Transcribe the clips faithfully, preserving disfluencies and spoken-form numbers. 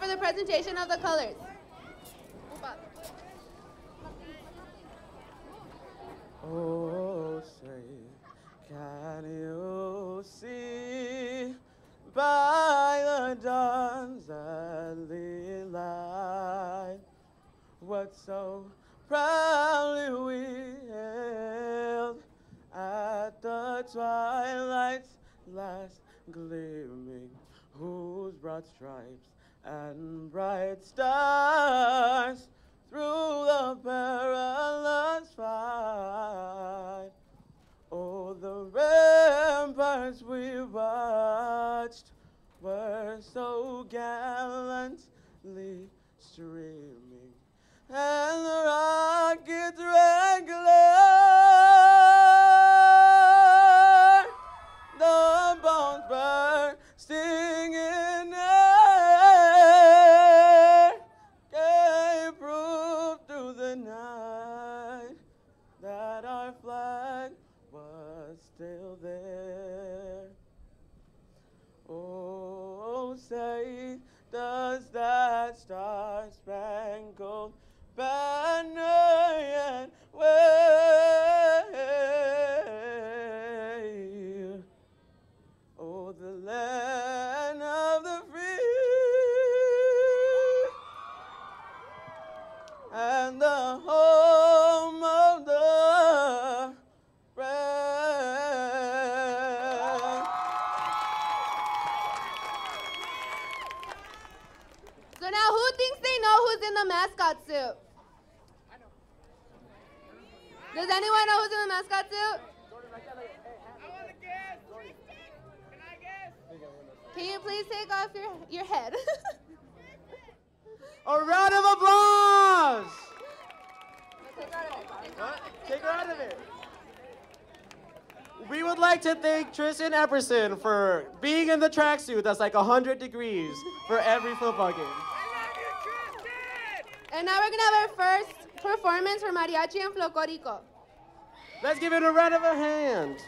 for the presentation of the colors. Oh, say, can you see by the dawn's early light what so proudly we hailed at the twilight's last gleaming, whose broad stripes and bright stars through the perilous fight. Oh, the ramparts we watched were so gallantly streaming, and the rocket's red glare, the bombs bursting in air, gave proof through the night that our flag was still there. Oh, say, does that star-spangled banner yet wave? Oh, the land of the free and the home of the brave. So now who thinks they know who's in the mascot suit? Does anyone know who's in the mascot suit? I want to guess. Can I guess? Can you please take off your, your head? A round of applause! What? Take her out of it. We would like to thank Tristan Epperson for being in the tracksuit that's like one hundred degrees for every football game. I love you, Tristan! And now we're going to have our first performance for Mariachi and Flocorico. Let's give it a round of a hand.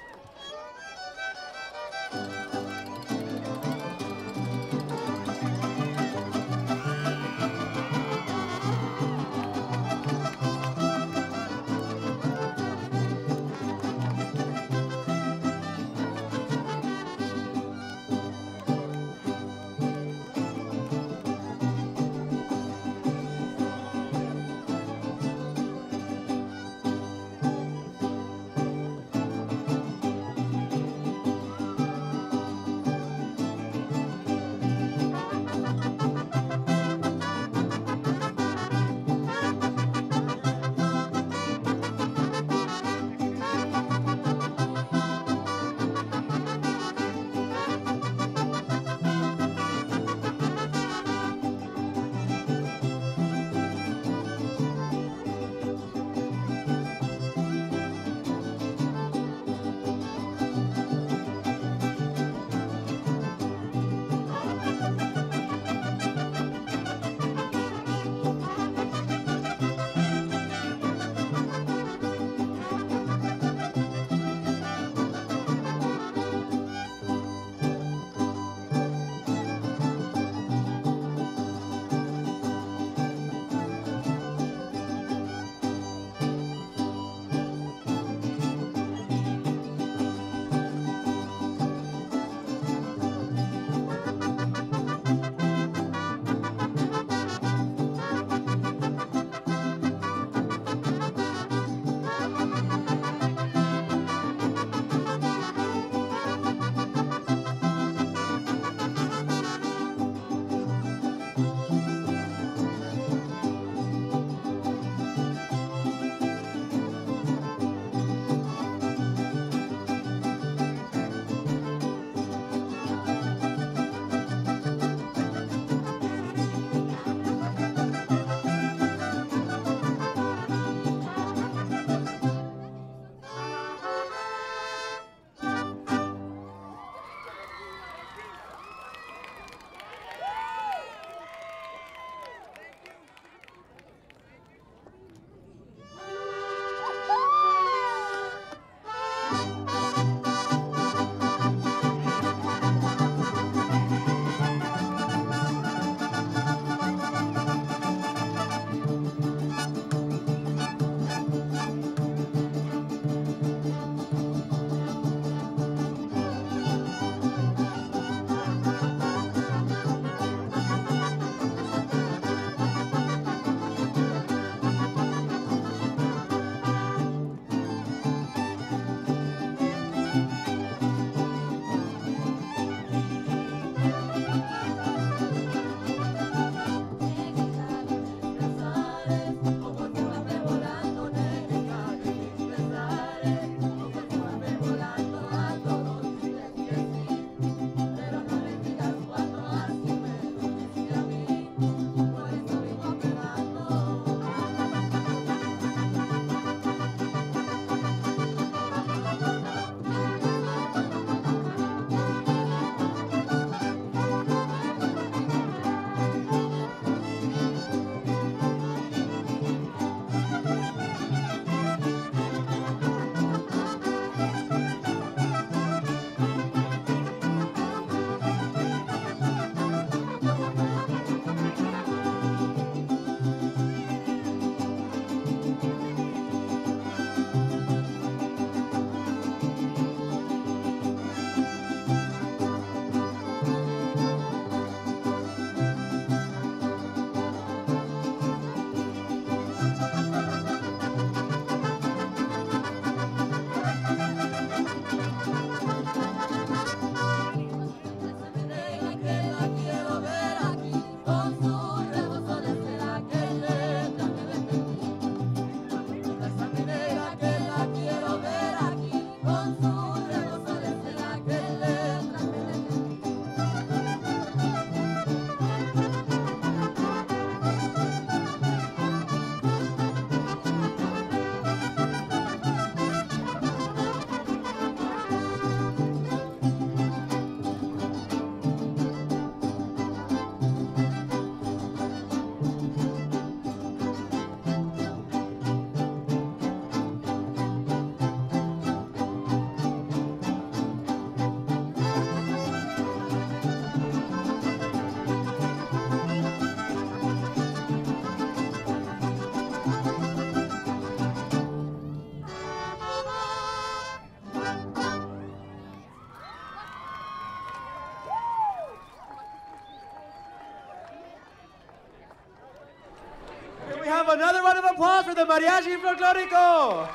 have another round of applause for the Mariachi Folklorico.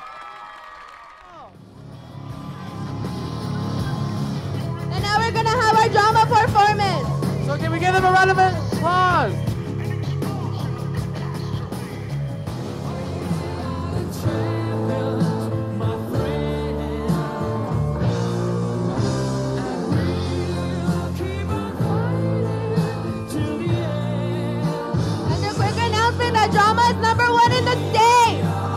And now we're gonna have our drama performance. So can we give them a round of applause? And a quick announcement that drama is number one in the state.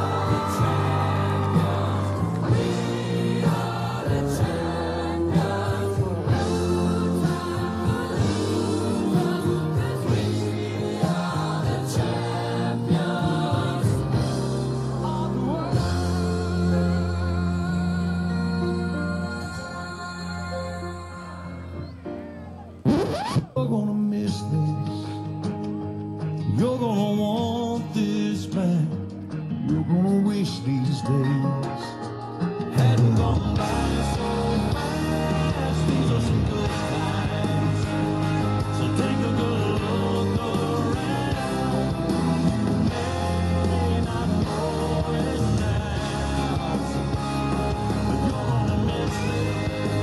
You're gonna miss this. You're gonna want this back. You're gonna wish these days hadn't gone by so fast. These are some good times, so take a good look around. You may not know it now, but you're gonna miss this.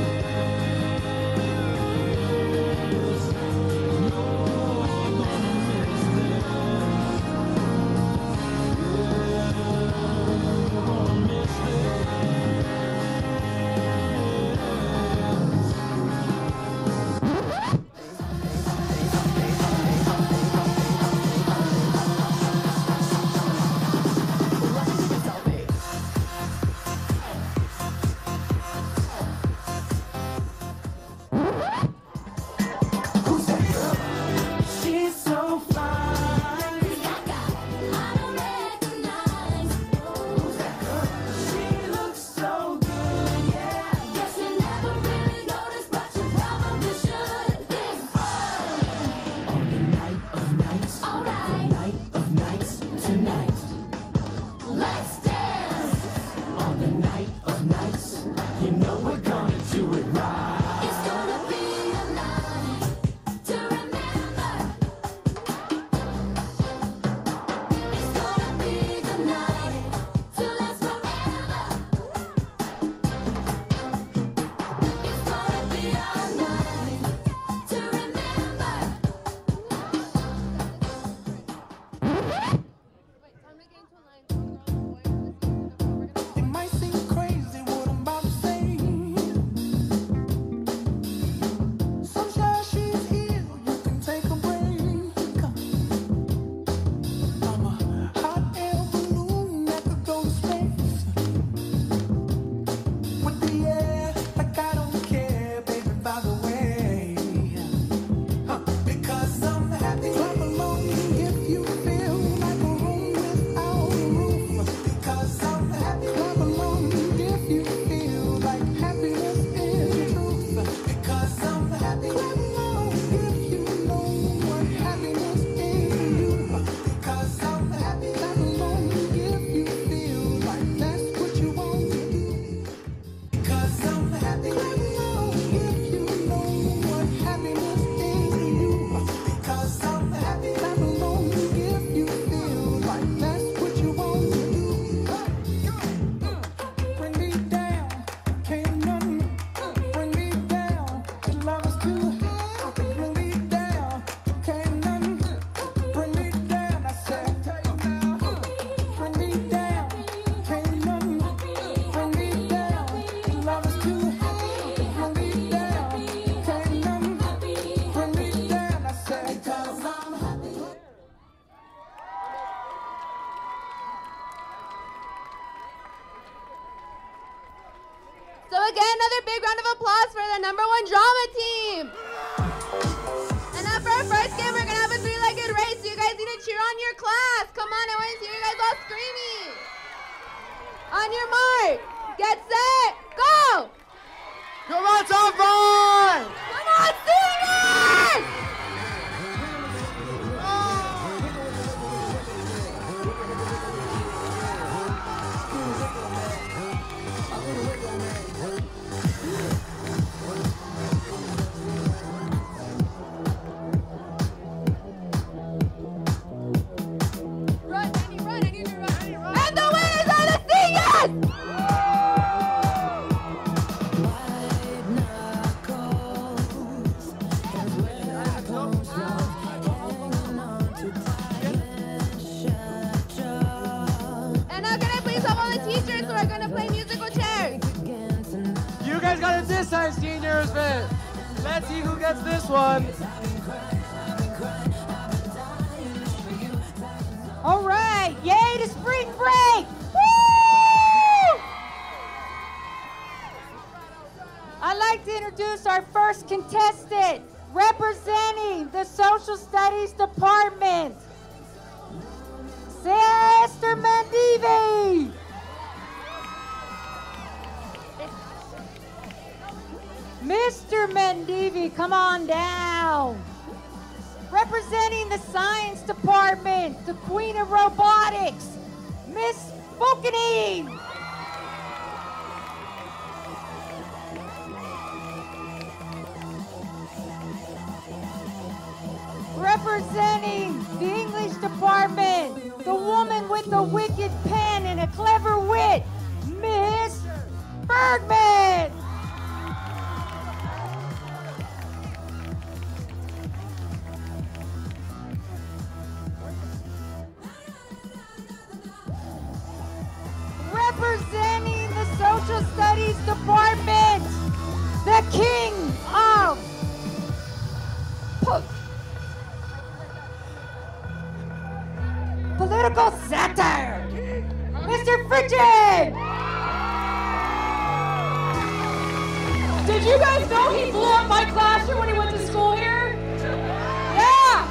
So again, another big round of applause for the number one drama team. And now for our first game, we're gonna have a three-legged race. So you guys need to cheer on your class. Come on, I want to see you guys all screaming. On your mark, get set, go! Come on, top five! Come on, singers! Run. time, seniors, but let's see who gets this one. All right, yay to spring break! Woo! I'd like to introduce our first contestant, representing the Social Studies Department, Sister Mendivi. Mister Mendivi, come on down. Representing the Science Department, the Queen of Robotics, Miss Fulkenine. Representing the English Department, the woman with the wicked pen and a clever wit, Miss Bergman. Representing the Social Studies Department, the King of po Political Satire, Mister Frigid! Did you guys know he blew up my classroom when he went to school here? Yeah!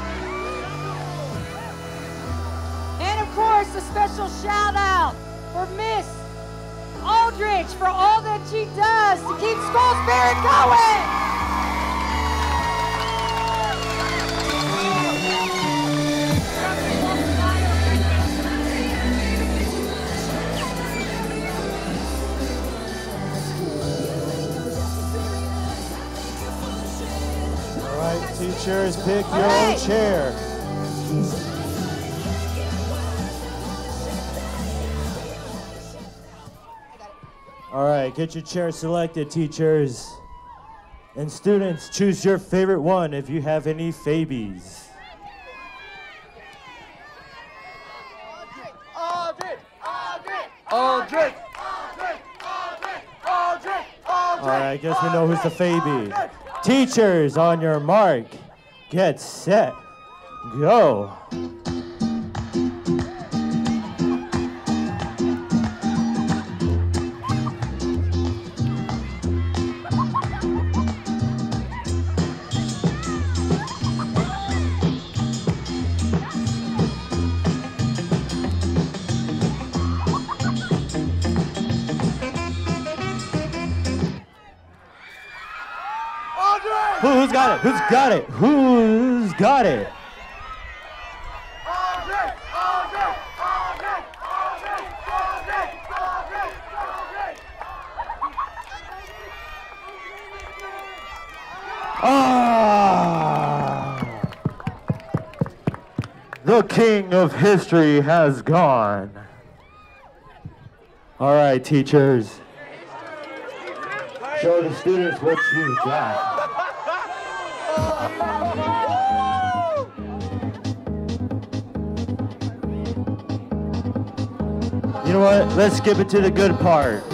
And of course, a special shout out for Miss Aldrich for all that she does to keep school spirit going! All right, teachers, pick All your right. chair. All right, get your chair selected, teachers. And students, choose your favorite one if you have any fabies. Aldrich! Aldrich! Aldrich! Aldrich! All right, I guess we know who's the faby. Teachers, on your mark, get set, go. Who, who's got it? Who's got it? Who's got it? Aldrich! Aldrich! Aldrich! Aldrich! Aldrich! Aldrich! Aldrich! Ah! The king of history has gone. All right, teachers. Show the students what you got. You know what? Let's skip it to the good part.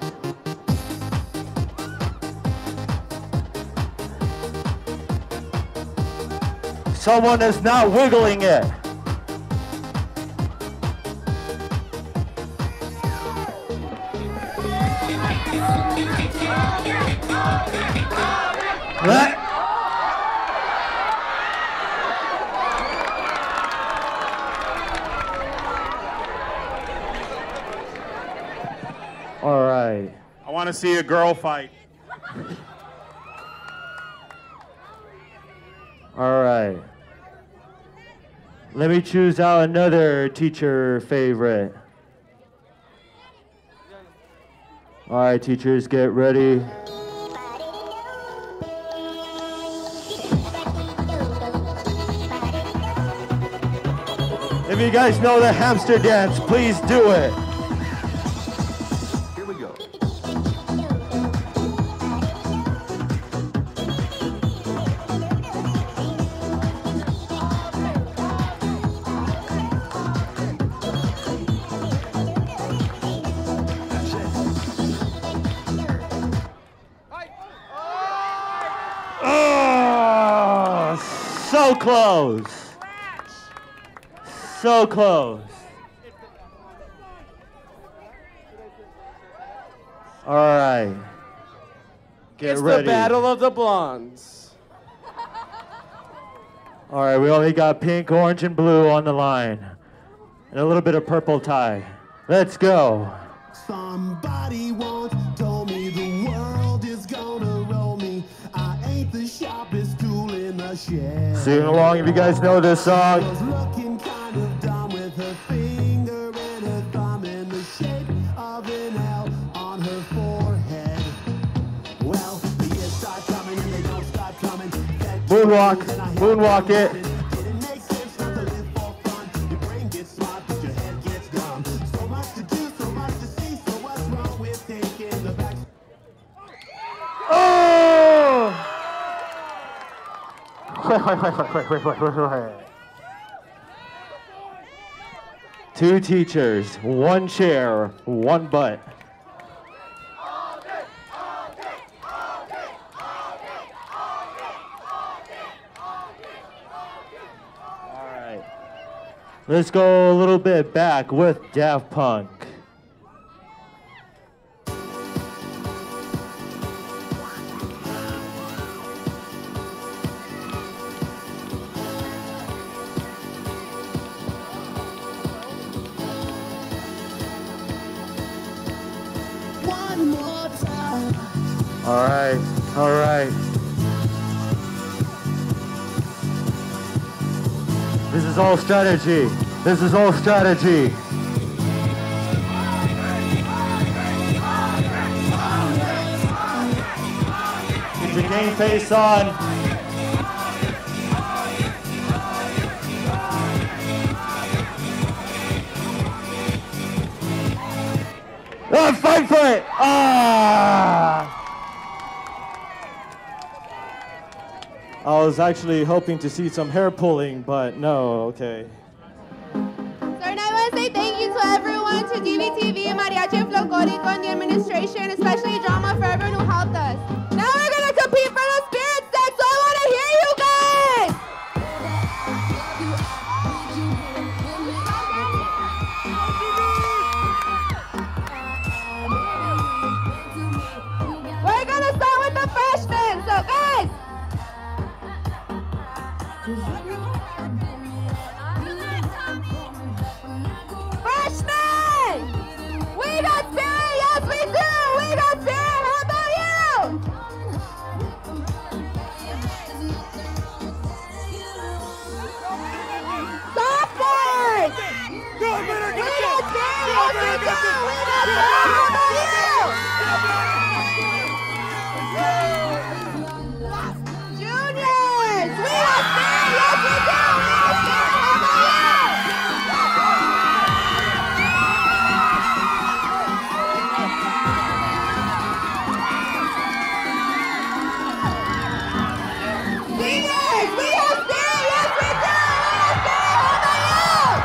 Someone is not wiggling it. What? All right. I want to see a girl fight. All right. Let me choose out another teacher favorite. All right, teachers, get ready. If you guys know the hamster dance, please do it. Here we go. So close. So close. All right. Get it's ready. the battle of the blondes. All right, we only got pink, orange, and blue on the line. And a little bit of purple tie. Let's go. Somebody once told me the world is gonna roll me. I ain't the sharpest tool in the shed. Sing along if you guys know this song. Was looking kind of dumb with her finger and her thumb in the shape of an L on her forehead. Well, the years start coming and they don't stop coming. Moonwalk, moonwalk it. Didn't make sense not to live for fun. Your brain gets smart, but your head gets dumb. So much to do, so much to see. So what's wrong with taking the back? Oh! Wait, wait, wait, wait, wait, wait, wait, wait. Two teachers, one chair, one butt. All right. Let's go a little bit back with Daft Punk. One more time. All right, all right. This is all strategy. This is all strategy. Get your game face on. Oh, fight for it! Ah! I was actually hoping to see some hair pulling, but no, okay. So and I want to say thank you to everyone, to D V T V, Mariachi Folklorico, and the administration, especially Drama for everyone who helped us. Now we're going to compete for the spirit stick, so I want to hear you guys! We're going to start with the freshmen, so guys! Freshmen! We got spirit! Yes, we do! We got spirit! How about you? Sophomores! We got spirit! Yes, we do! We got spirit! How about you? Juniors! We got spirit! Yes, we do! We got spirit! How about you? Seniors, we have spirit! Yes, we do! We have spirit! How about you?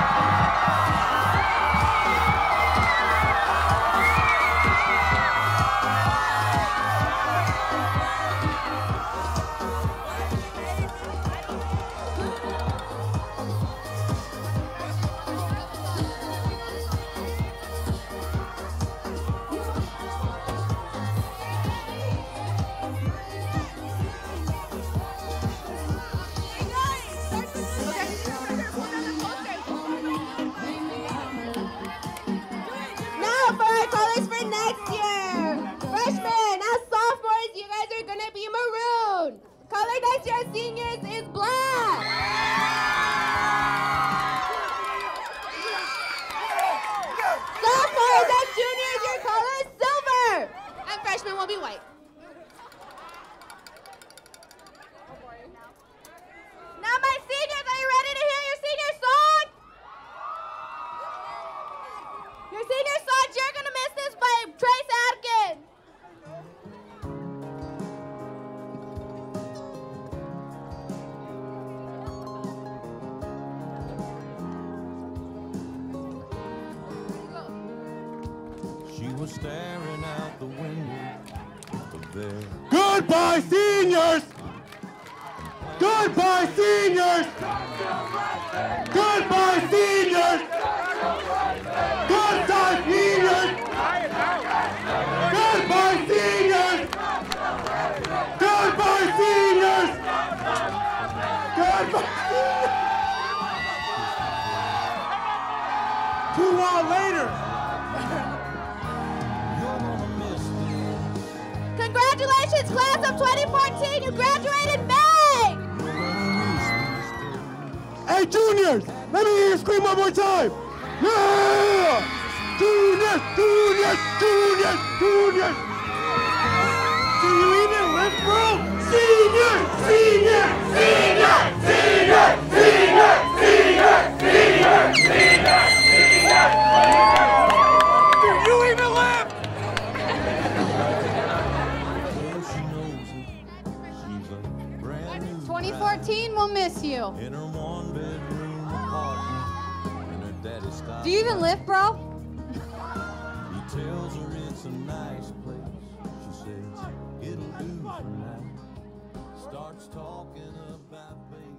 Now for our colors for next year. Freshmen, as sophomores, you guys are gonna be maroon. Color next year as seniors is black. Sophomores and juniors, your color is silver. And freshmen will be white. Now my seniors, are you ready to hear your senior song? Your senior song, You're Gonna Miss This by Trace Adkins. She was staring out the window of there. Goodbye, seniors! Goodbye, seniors! Two hours later. Congratulations, class of twenty fourteen. You graduated in May. Hey, juniors, let me hear you scream one more time. Yeah! Juniors, juniors, juniors, juniors. Do you even lift, bro? Senior, senior, senior, senior, senior, senior, senior, senior, senior. Do you even lift? twenty fourteen will miss you. Do you even lift, bro? He tells her it's a nice place. She says it'll do for now. Starts talking about baby.